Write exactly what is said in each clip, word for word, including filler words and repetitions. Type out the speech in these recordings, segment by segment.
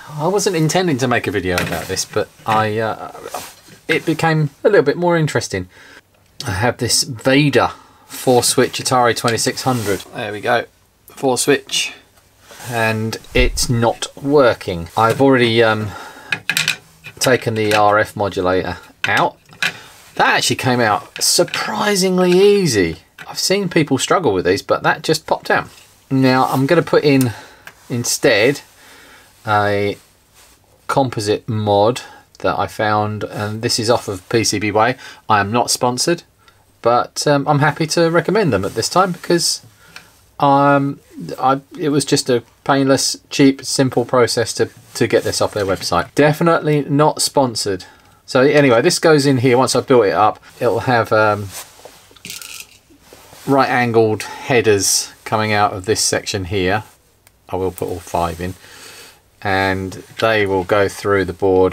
I wasn't intending to make a video about this, but I uh, it became a little bit more interesting. I have this Vader four switch Atari twenty-six hundred. There we go, four switch, and it's not working. I've already um, taken the R F modulator out. That actually came out surprisingly easy. I've seen people struggle with these, but that just popped out. Now I'm going to put in instead a composite mod that I found, and this is off of P C B Way. I am not sponsored, but um, I'm happy to recommend them at this time because um, I, it was just a painless, cheap, simple process to, to get this off their website. Definitely not sponsored. So anyway, this goes in here. Once I've built it up, it'll have um, right angled headers coming out of this section here. I will put all five in, and they will go through the board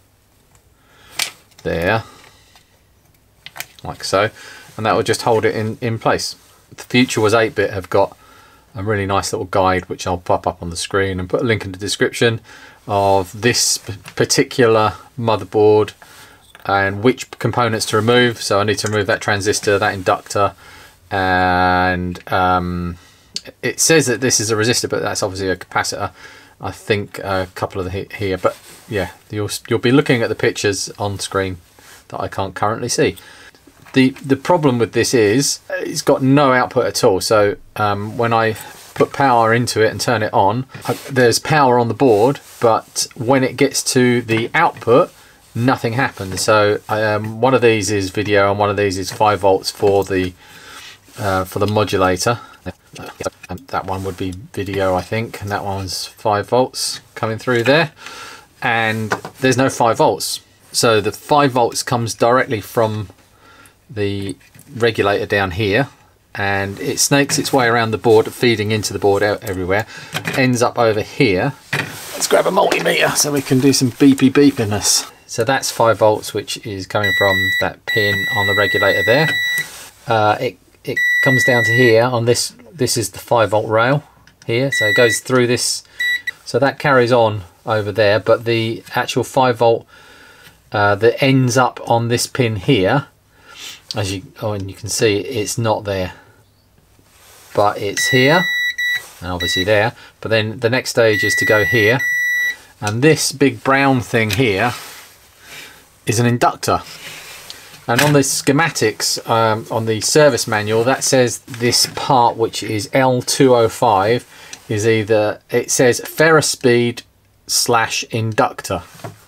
there, like so, and that will just hold it in, in place. The Future Was eight bit have got a really nice little guide, which I'll pop up on the screen and put a link in the description, of this particular motherboard and which components to remove. So I need to remove that transistor, that inductor, and um, it says that this is a resistor, but that's obviously a capacitor. I think a couple of the here, but yeah, you'll you'll be looking at the pictures on screen that I can't currently see. The the problem with this is it's got no output at all. So um, when I put power into it and turn it on, there's power on the board, but when it gets to the output, nothing happens. So um, one of these is video and one of these is five volts for the uh, for the modulator. That one would be video, I think, and that one's five volts coming through there, and there's no five volts. So the five volts comes directly from the regulator down here, and it snakes its way around the board, feeding into the board out everywhere, ends up over here. Let's grab a multimeter so we can do some beepy beepiness. So that's five volts, which is coming from that pin on the regulator there. Uh, it, it comes down to here on this. This is the five volt rail here, so it goes through this, so that carries on over there, but the actual five volt uh, that ends up on this pin here, as you oh and you can see it's not there, but it's here and obviously there. But then the next stage is to go here, and this big brown thing here is an inductor. And on the schematics, um, on the service manual, that says this part, which is L two oh five, is either, it says ferrous speed slash inductor.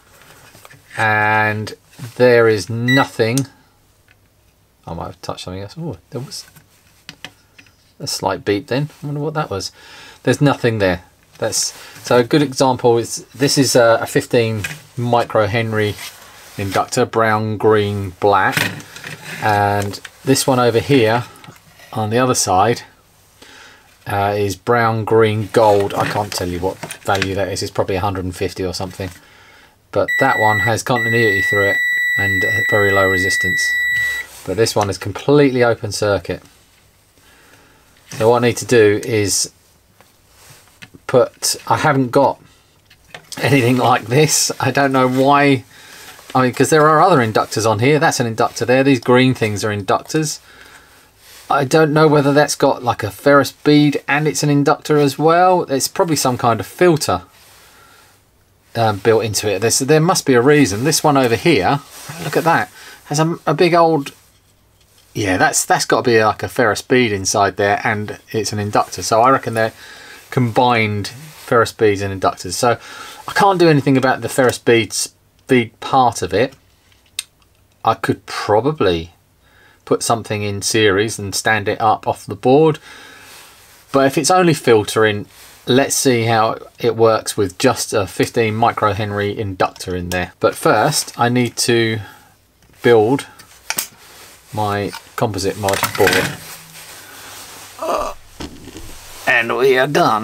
And there is nothing. I might have touched something else. Oh, there was a slight beep then. I wonder what that was. There's nothing there. That's so a good example is, this is a, a fifteen micro Henry inductor, brown, green, black, and this one over here on the other side uh, is brown, green, gold. I can't tell you what value that is. It's probably one hundred fifty or something, but that one has continuity through it and uh, very low resistance, but this one is completely open circuit. So what I need to do is put, I haven't got anything like this. I don't know why. I mean, because there are other inductors on here. That's an inductor there. These green things are inductors. I don't know whether that's got like a ferrous bead and it's an inductor as well. It's probably some kind of filter um, built into it. There's, there must be a reason. This one over here, look at that, has a, a big old, yeah, that's that's got to be like a ferrous bead inside there, and it's an inductor. So I reckon they're combined ferrous beads and inductors. So I can't do anything about the ferrous beads feed part of it. I could probably put something in series and stand it up off the board, but if it's only filtering, let's see how it works with just a fifteen micro Henry inductor in there. But first I need to build my composite mod board, uh, and we are done.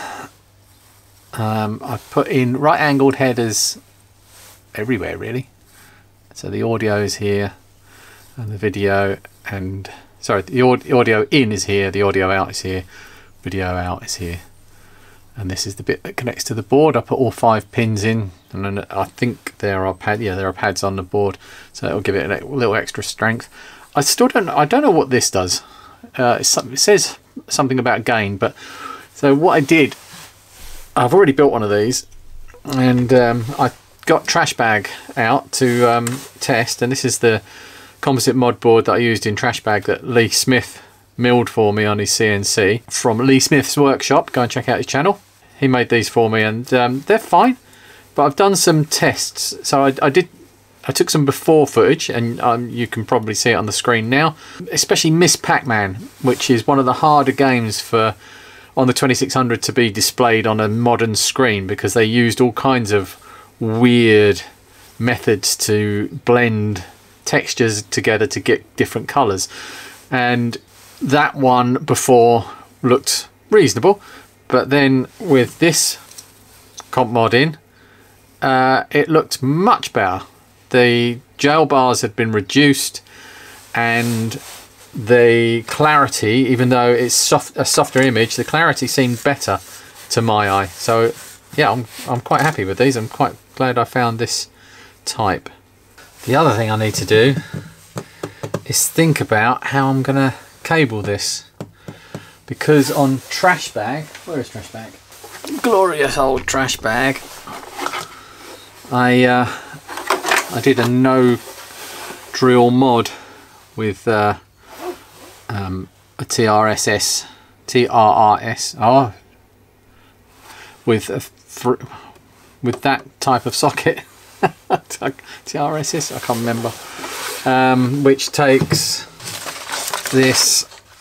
um, I've put in right angled headers everywhere really, so the audio is here and the video, and sorry, the audio in is here, the audio out is here, video out is here, and this is the bit that connects to the board. I put all five pins in, and then I think there are pad yeah there are pads on the board, so it'll give it a little extra strength. I still don't I don't know what this does. Uh, it's, it says something about gain, but so what I did, I've already built one of these, and um, I got TrashBag out to um, test, and this is the Composite Mod Board that I used in TrashBag that Lee Smith milled for me on his C N C from Lee Smith's workshop. Go and check out his channel. He made these for me, and um, they're fine, but I've done some tests. So I, I did I took some before footage, and um, you can probably see it on the screen now, especially Miss Pac-Man, which is one of the harder games for on the twenty-six hundred to be displayed on a modern screen, because they used all kinds of weird methods to blend textures together to get different colors, and that one before looked reasonable, but then with this comp mod in, uh, it looked much better. The jail bars had been reduced, and the clarity, even though it's soft, a softer image, the clarity seemed better to my eye. So yeah, I'm, I'm quite happy with these. I'm quite glad I found this type. The other thing I need to do is think about how I'm gonna cable this, because on TrashBag, where is TrashBag? Glorious old TrashBag. I uh, I did a no drill mod with uh, um, a T R S S, T R R S, oh, with a with that type of socket. T R S S, I can't remember, um, which takes this,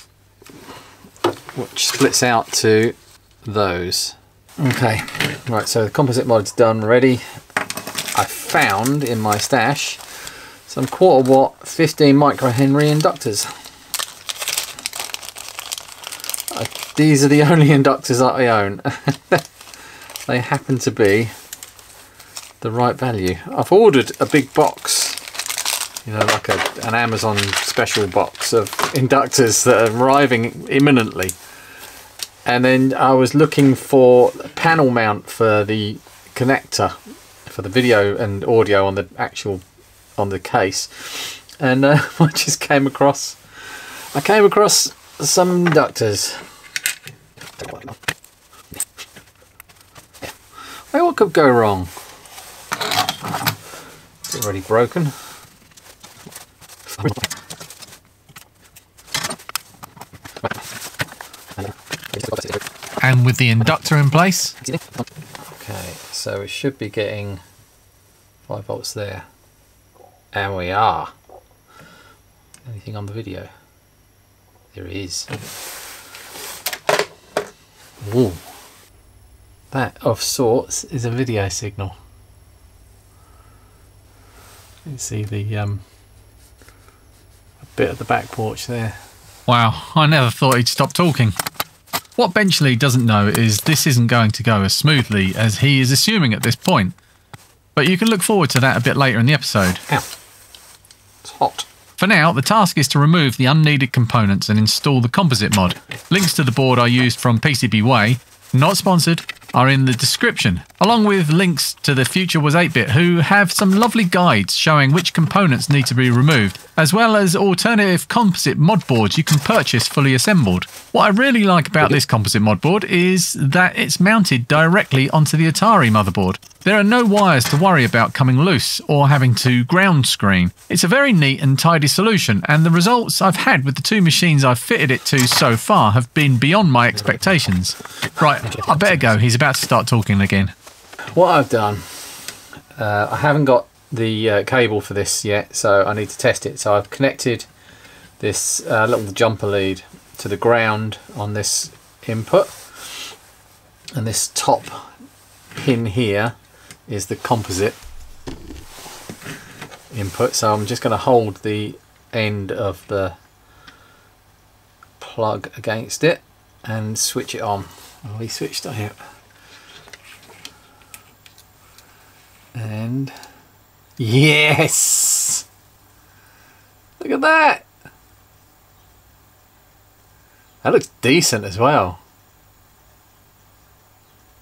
which splits out to those. Okay, right, so the composite mod's done, ready. I found in my stash some quarter watt fifteen microhenry inductors. I, these are the only inductors that I own. They happen to be the right value. I've ordered a big box, you know, like a, an Amazon special box of inductors that are arriving imminently, and then I was looking for a panel mount for the connector for the video and audio on the actual on the case, and uh, I just came across I came across some inductors. Hey, what could go wrong? It's already broken. And with the inductor in place. Okay, so we should be getting five volts there. And we are. Anything on the video? There is. Ooh. That, of sorts, is a video signal. You can see the um, a bit of the back porch there. Wow, I never thought he'd stop talking. What Benchley doesn't know is this isn't going to go as smoothly as he is assuming at this point. But you can look forward to that a bit later in the episode. Ow. It's hot. For now, the task is to remove the unneeded components and install the composite mod. Links to the board I used from P C B Way, not sponsored, are in the description, along with links to the Future Was eight bit, who have some lovely guides showing which components need to be removed, as well as alternative composite mod boards you can purchase fully assembled. What I really like about this composite mod board is that it's mounted directly onto the Atari motherboard. There are no wires to worry about coming loose or having to ground screen. It's a very neat and tidy solution, and the results I've had with the two machines I've fitted it to so far have been beyond my expectations. Right, I better go, he's about to start talking again. What I've done, uh, I haven't got the uh, cable for this yet, so I need to test it. So I've connected this uh, little jumper lead to the ground on this input, and this top pin here is the composite input. So I'm just going to hold the end of the plug against it and switch it on. Oh, we switched on it. And yes, look at that. That looks decent as well.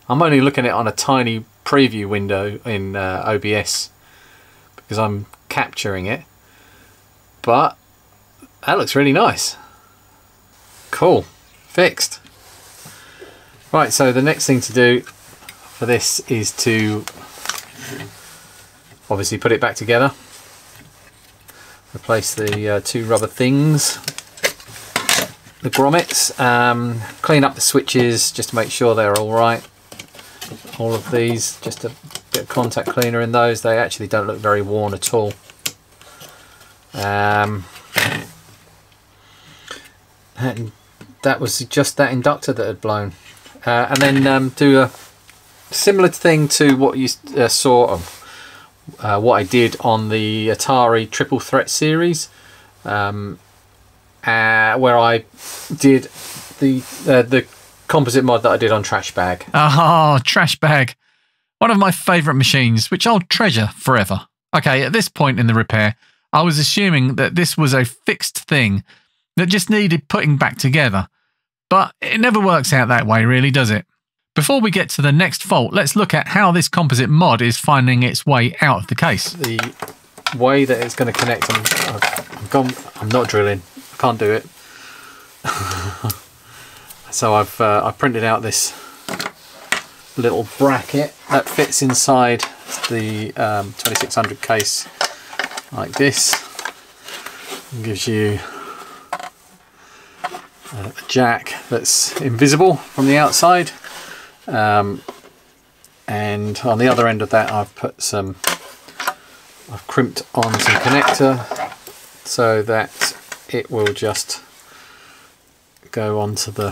I'm only looking at it on a tiny preview window in uh, O B S because I'm capturing it, but that looks really nice. Cool, fixed. Right, so the next thing to do for this is to obviously put it back together. Replace the uh, two rubber things, the grommets, um, clean up the switches just to make sure they're all right. All of these, just a bit of contact cleaner in those. They actually don't look very worn at all. Um, and that was just that inductor that had blown. Uh, and then um, do a similar thing to what you uh, saw of uh, what I did on the Atari Triple Threat series, um, uh, where I did the uh, the composite mod that I did on TrashBag. Oh, TrashBag. One of my favourite machines, which I'll treasure forever. Okay, at this point in the repair, I was assuming that this was a fixed thing that just needed putting back together. But it never works out that way, really, does it? Before we get to the next fault, let's look at how this composite mod is finding its way out of the case. The way that it's going to connect, I'm, I've gone, I'm not drilling, I can't do it. So I've uh, I printed out this little bracket that fits inside the um, twenty-six hundred case like this. It gives you a jack that's invisible from the outside, um, and on the other end of that I've put some, I've crimped on some connector so that it will just go onto the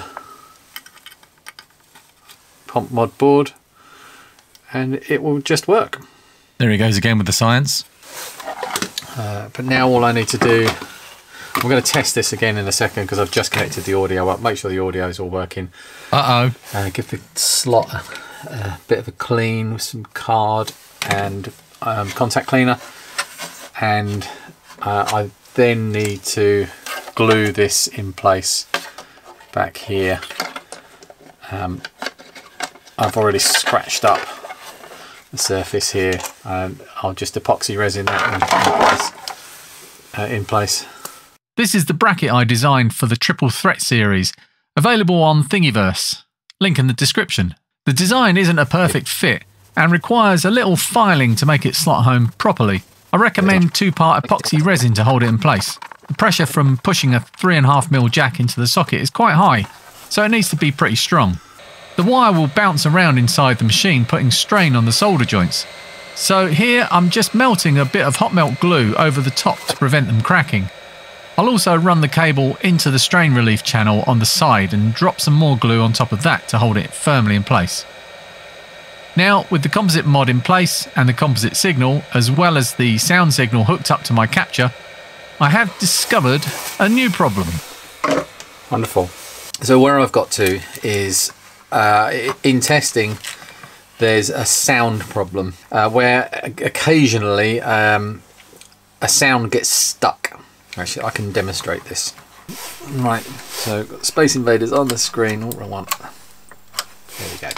Comp Mod board and it will just work. There he goes again with the science. Uh, but now all I need to do, I'm going to test this again in a second because I've just connected the audio up. Make sure the audio is all working. Uh-oh. Uh, give the slot a, a bit of a clean with some card and um, contact cleaner. And uh, I then need to glue this in place back here. Um, I've already scratched up the surface here and I'll just epoxy resin that in place. Uh, in place. This is the bracket I designed for the Triple Threat series, available on Thingiverse. Link in the description. The design isn't a perfect fit and requires a little filing to make it slot home properly. I recommend two-part epoxy resin to hold it in place. The pressure from pushing a three and a half mil jack into the socket is quite high, so it needs to be pretty strong. The wire will bounce around inside the machine, putting strain on the solder joints. So here I'm just melting a bit of hot melt glue over the top to prevent them cracking. I'll also run the cable into the strain relief channel on the side and drop some more glue on top of that to hold it firmly in place. Now, with the composite mod in place and the composite signal, as well as the sound signal hooked up to my capture, I have discovered a new problem. Wonderful. So where I've got to is, uh, in testing, there's a sound problem uh, where occasionally um, a sound gets stuck. Actually, I can demonstrate this. Right, so got Space Invaders on the screen. Oh, wrong one. There we go.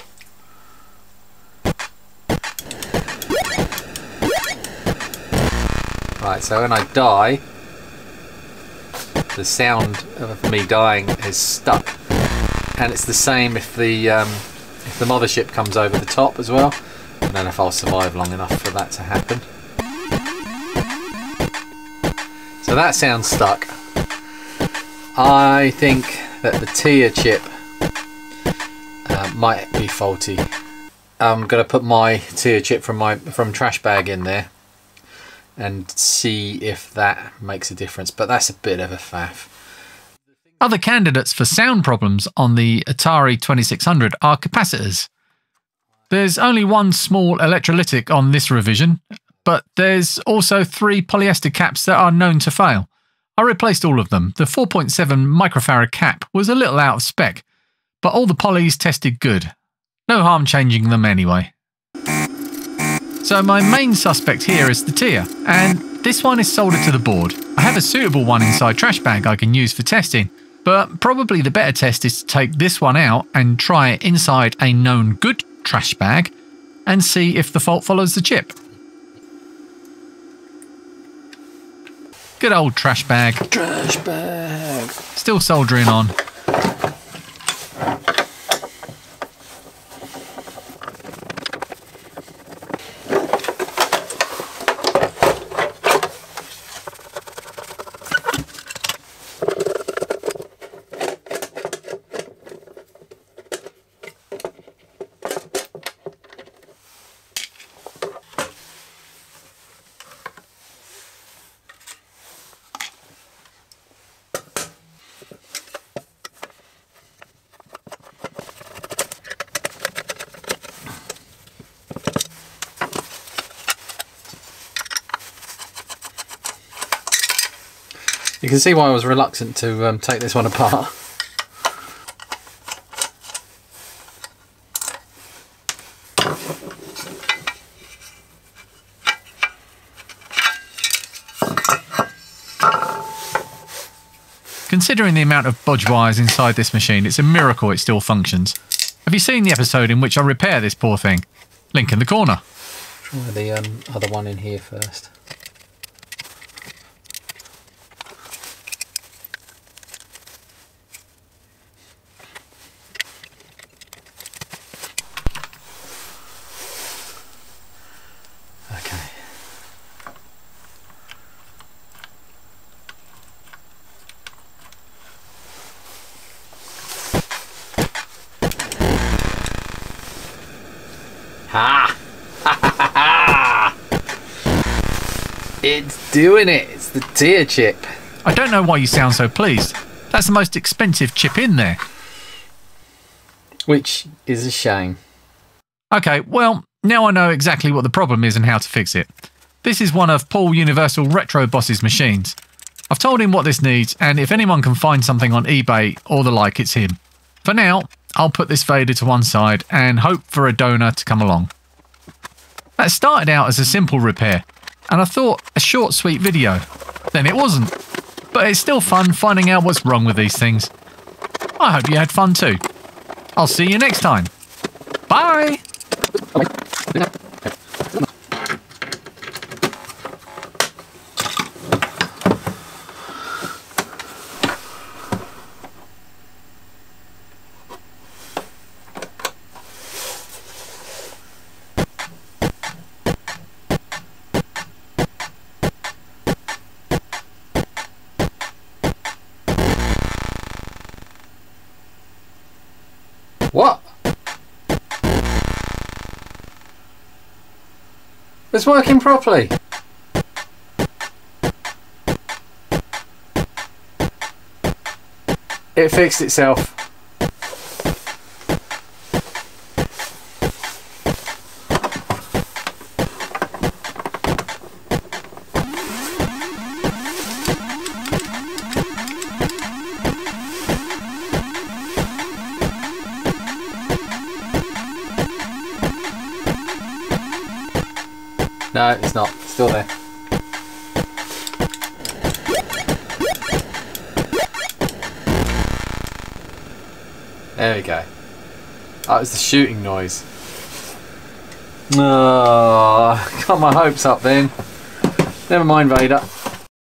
Right, so when I die, the sound of me dying is stuck, and it's the same if the um, if the mothership comes over the top as well. I don't know if I'll survive long enough for that to happen. So that sounds stuck. I think that the T I A chip uh, might be faulty. I'm going to put my T I A chip from my from TrashBag in there and see if that makes a difference, but that's a bit of a faff. Other candidates for sound problems on the Atari twenty-six hundred are capacitors. There's only one small electrolytic on this revision, but there's also three polyester caps that are known to fail. I replaced all of them. The four point seven microfarad cap was a little out of spec, but all the polys tested good. No harm changing them anyway. So my main suspect here is the T I A, and this one is soldered to the board. I have a suitable one inside TrashBag I can use for testing, but probably the better test is to take this one out and try it inside a known good TRASHBAG and see if the fault follows the chip. Good old TRASHBAG. TRASHBAG. Still soldering on. You can see why I was reluctant to um, take this one apart. Considering the amount of bodge wires inside this machine, it's a miracle it still functions. Have you seen the episode in which I repair this poor thing? Link in the corner. Try the um, other one in here first. Ha! Ha ha ha! It's doing it! It's the tier chip. I don't know why you sound so pleased. That's the most expensive chip in there. Which is a shame. Okay, well, now I know exactly what the problem is and how to fix it. This is one of Paul Universal Retro Boss's machines. I've told him what this needs, and if anyone can find something on eBay or the like, it's him. For now, I'll put this Vader to one side and hope for a donor to come along. That started out as a simple repair, and I thought a short sweet video. Then it wasn't. But it's still fun finding out what's wrong with these things. I hope you had fun too. I'll see you next time. Bye! What? It's working properly. It fixed itself. No, it's not. It's still there. There we go. That was the shooting noise. Oh, got my hopes up then. Never mind, Vader.